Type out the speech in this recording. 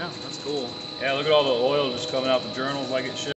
Yeah, that's cool. Yeah, look at all the oil just coming out the journals like it should.